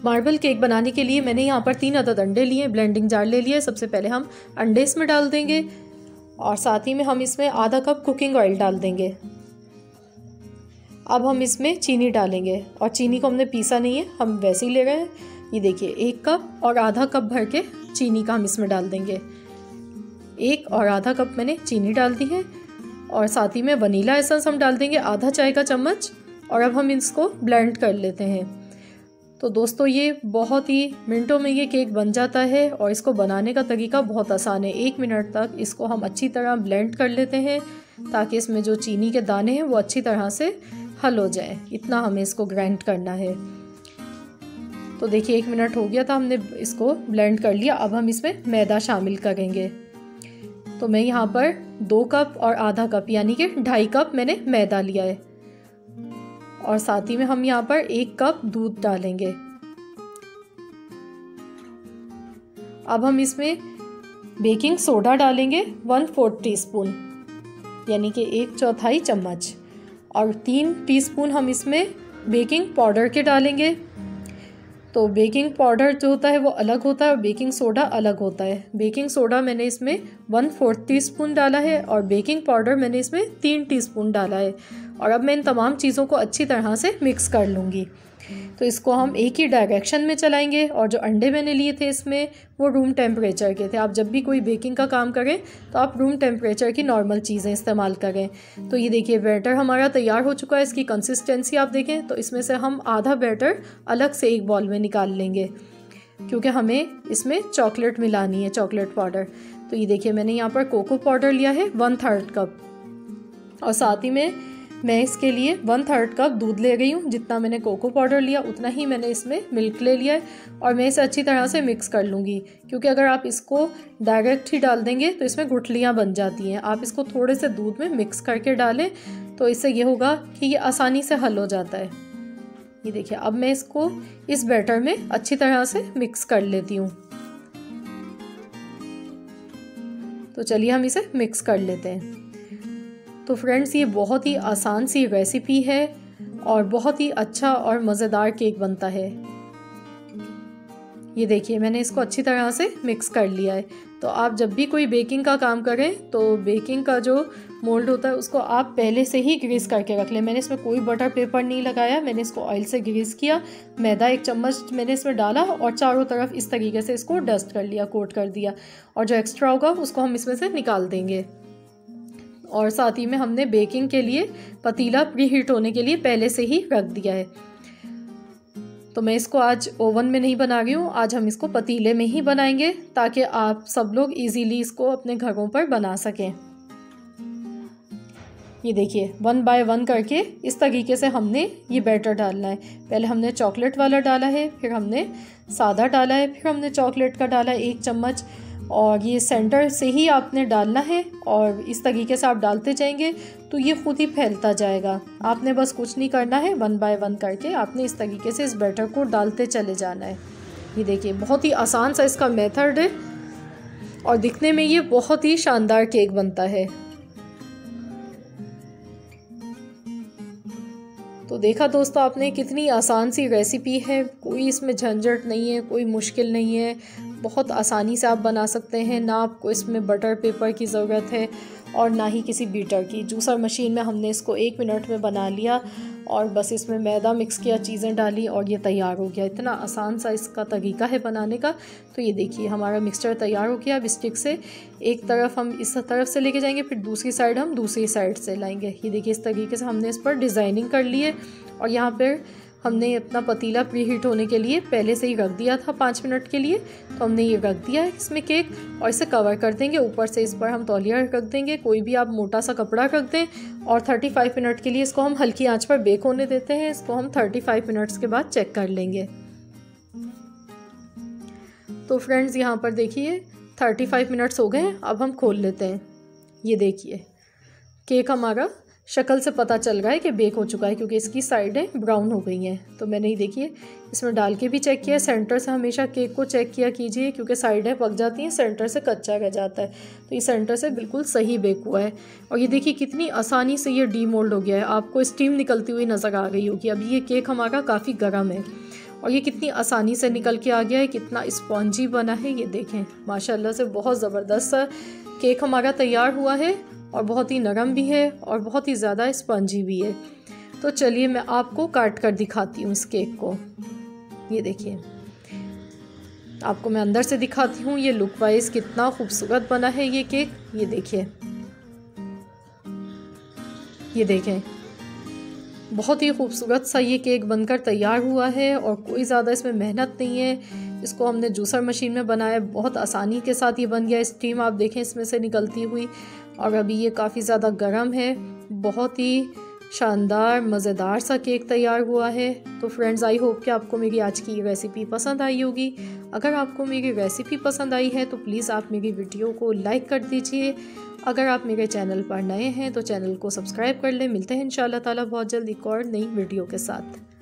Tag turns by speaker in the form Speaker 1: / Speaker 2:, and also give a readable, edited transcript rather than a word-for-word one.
Speaker 1: Marble cake बनाने के लिए मैंने यहाँ पर 3 अदद अंडे लिए, ब्लेंडिंग जार ले लिया। सबसे पहले हम अंडे इसमें डाल देंगे और साथ ही में हम इसमें आधा कप कुकिंग ऑयल डाल देंगे। अब हम इसमें चीनी डालेंगे और चीनी को हमने पीसा नहीं है, हम वैसे ही ले रहे हैं। ये देखिए 1 कप और आधा कप भर के चीनी का हम इसमें डाल देंगे। 1 और आधा कप मैंने चीनी डाल दी है और साथ ही में वनीला एसेंस हम डाल देंगे आधा चाय का चम्मच। और अब हम इसको ब्लेंड कर लेते हैं। तो दोस्तों ये बहुत ही मिनटों में ये केक बन जाता है और इसको बनाने का तरीका बहुत आसान है। 1 मिनट तक इसको हम अच्छी तरह ब्लेंड कर लेते हैं ताकि इसमें जो चीनी के दाने हैं वो अच्छी तरह से हल हो जाए। इतना हमें इसको ग्राइंड करना है। तो देखिए 1 मिनट हो गया था, हमने इसको ब्लेंड कर लिया। अब हम इसमें मैदा शामिल करेंगे। तो मैं यहाँ पर 2 कप और आधा कप यानी कि 2.5 कप मैंने मैदा लिया है और साथ ही में हम यहाँ पर 1 कप दूध डालेंगे। अब हम इसमें बेकिंग सोडा डालेंगे 1/4 टीस्पून यानी कि 1/4 चम्मच और 3 टीस्पून हम इसमें बेकिंग पाउडर के डालेंगे। तो बेकिंग पाउडर जो होता है वो अलग होता है और बेकिंग सोडा अलग होता है। बेकिंग सोडा मैंने इसमें 1/4 टीस्पून डाला है और बेकिंग पाउडर मैंने इसमें 3 टीस्पून डाला है। और अब मैं इन तमाम चीज़ों को अच्छी तरह से मिक्स कर लूँगी। तो इसको हम एक ही डायरेक्शन में चलाएंगे और जो अंडे मैंने लिए थे इसमें वो रूम टेम्परेचर के थे। आप जब भी कोई बेकिंग का काम करें तो आप रूम टेम्परेचर की नॉर्मल चीज़ें इस्तेमाल करें। तो ये देखिए बैटर हमारा तैयार हो चुका है। इसकी कंसिस्टेंसी आप देखें तो इसमें से हम आधा बैटर अलग से एक बॉल में निकाल लेंगे क्योंकि हमें इसमें चॉकलेट मिलानी है, चॉकलेट पाउडर। तो ये देखिए मैंने यहाँ पर कोको पाउडर लिया है 1/3 कप और साथ ही में मैं इसके लिए 1/3 कप दूध ले रही हूँ। जितना मैंने कोको पाउडर लिया उतना ही मैंने इसमें मिल्क ले लिया है और मैं इसे अच्छी तरह से मिक्स कर लूँगी क्योंकि अगर आप इसको डायरेक्ट ही डाल देंगे तो इसमें गुठलियाँ बन जाती हैं। आप इसको थोड़े से दूध में मिक्स करके डालें तो इससे ये होगा कि ये आसानी से हल हो जाता है। ये देखिए अब मैं इसको इस बैटर में अच्छी तरह से मिक्स कर लेती हूँ। तो चलिए हम इसे मिक्स कर लेते हैं। तो फ्रेंड्स ये बहुत ही आसान सी रेसिपी है और बहुत ही अच्छा और मज़ेदार केक बनता है। ये देखिए मैंने इसको अच्छी तरह से मिक्स कर लिया है। तो आप जब भी कोई बेकिंग का काम करें तो बेकिंग का जो मोल्ड होता है उसको आप पहले से ही ग्रीस करके रख लें। मैंने इसमें कोई बटर पेपर नहीं लगाया, मैंने इसको ऑयल से ग्रीस किया। मैदा 1 चम्मच मैंने इसमें डाला और चारों तरफ इस तरीके से इसको डस्ट कर लिया, कोट कर दिया और जो एक्स्ट्रा होगा उसको हम इसमें से निकाल देंगे। और साथ ही में हमने बेकिंग के लिए पतीला प्री हीट होने के लिए पहले से ही रख दिया है। तो मैं इसको आज ओवन में नहीं बना रही हूँ, आज हम इसको पतीले में ही बनाएंगे ताकि आप सब लोग इजीली इसको अपने घरों पर बना सकें। ये देखिए 1 बाय 1 करके इस तरीके से हमने ये बैटर डालना है। पहले हमने चॉकलेट वाला डाला है, फिर हमने सादा डाला है, फिर हमने चॉकलेट का डाला 1 चम्मच और ये सेंटर से ही आपने डालना है और इस तरीके से आप डालते जाएंगे तो ये खुद ही फैलता जाएगा। आपने बस कुछ नहीं करना है, 1 बाय 1 करके आपने इस तरीके से इस बैटर को डालते चले जाना है। ये देखिए बहुत ही आसान सा इसका मेथड है और दिखने में ये बहुत ही शानदार केक बनता है। तो देखा दोस्तों आपने कितनी आसान सी रेसिपी है, कोई इसमें झंझट नहीं है, कोई मुश्किल नहीं है, बहुत आसानी से आप बना सकते हैं। ना आपको इसमें बटर पेपर की ज़रूरत है और ना ही किसी बीटर की। जूसर मशीन में हमने इसको 1 मिनट में बना लिया और बस इसमें मैदा मिक्स किया, चीज़ें डाली और ये तैयार हो गया। इतना आसान सा इसका तरीका है बनाने का। तो ये देखिए हमारा मिक्सचर तैयार हो गया। अब स्टिक से एक तरफ हम इस तरफ से लेके जाएंगे, फिर दूसरी साइड हम दूसरी साइड से लाएंगे। ये देखिए इस तरीके से हमने इस पर डिज़ाइनिंग कर ली है और यहाँ पर हमने अपना पतीला प्री हीट होने के लिए पहले से ही रख दिया था 5 मिनट के लिए। तो हमने ये रख दिया है इसमें केक और इसे कवर कर देंगे। ऊपर से इस पर हम तौलिया रख देंगे, कोई भी आप मोटा सा कपड़ा रख दें और 35 मिनट के लिए इसको हम हल्की आंच पर बेक होने देते हैं। इसको हम 35 मिनट्स के बाद चेक कर लेंगे। तो फ्रेंड्स यहाँ पर देखिए 35 मिनट्स हो गए हैं। अब हम खोल लेते हैं। ये देखिए केक हमारा शक्ल से पता चल रहा है कि बेक हो चुका है क्योंकि इसकी साइडें ब्राउन हो गई हैं। तो मैंने ही देखिए इसमें डाल के भी चेक किया। सेंटर से हमेशा केक को चेक किया कीजिए क्योंकि साइडें पक जाती हैं, सेंटर से कच्चा रह जाता है। तो ये सेंटर से बिल्कुल सही बेक हुआ है और ये देखिए कितनी आसानी से ये डीमोल्ड हो गया है। आपको स्टीम निकलती हुई नज़र आ गई होगी। अभी ये केक हमारा काफ़ी गर्म है और ये कितनी आसानी से निकल के आ गया है, कितना स्पॉन्जी बना है। ये देखें माशाल्लाह से बहुत ज़बरदस्त सा केक हमारा तैयार हुआ है और बहुत ही नरम भी है और बहुत ही ज़्यादा स्पॉन्जी भी है। तो चलिए मैं आपको काट कर दिखाती हूँ इस केक को। ये देखिए, आपको मैं अंदर से दिखाती हूँ ये लुक वाइज कितना खूबसूरत बना है ये केक। ये देखिए, ये देखें बहुत ही खूबसूरत सा ये केक बनकर तैयार हुआ है और कोई ज़्यादा इसमें मेहनत नहीं है। इसको हमने जूसर मशीन में बनाया, बहुत आसानी के साथ ये बन गया। स्टीम आप देखें इसमें से निकलती हुई, और अभी ये काफ़ी ज़्यादा गर्म है। बहुत ही शानदार मज़ेदार सा केक तैयार हुआ है। तो फ्रेंड्स, आई होप कि आपको मेरी आज की रेसिपी पसंद आई होगी। अगर आपको मेरी रेसिपी पसंद आई है तो प्लीज़ आप मेरी वीडियो को लाइक कर दीजिए। अगर आप मेरे चैनल पर नए हैं तो चैनल को सब्सक्राइब कर लें। मिलते हैं इंशाल्लाह ताला बहुत जल्द एक और नई वीडियो के साथ।